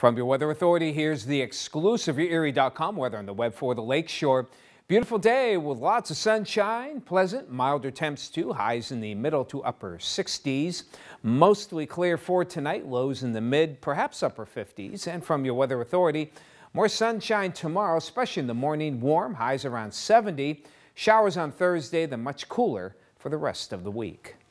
From your Weather Authority, here's the exclusive YourErie.com weather on the web for the lakeshore. Beautiful day with lots of sunshine, pleasant, milder temps too, highs in the middle to upper 60s. Mostly clear for tonight, lows in the mid, perhaps upper 50s. And from your Weather Authority, more sunshine tomorrow, especially in the morning, warm, highs around 70. Showers on Thursday, then much cooler for the rest of the week.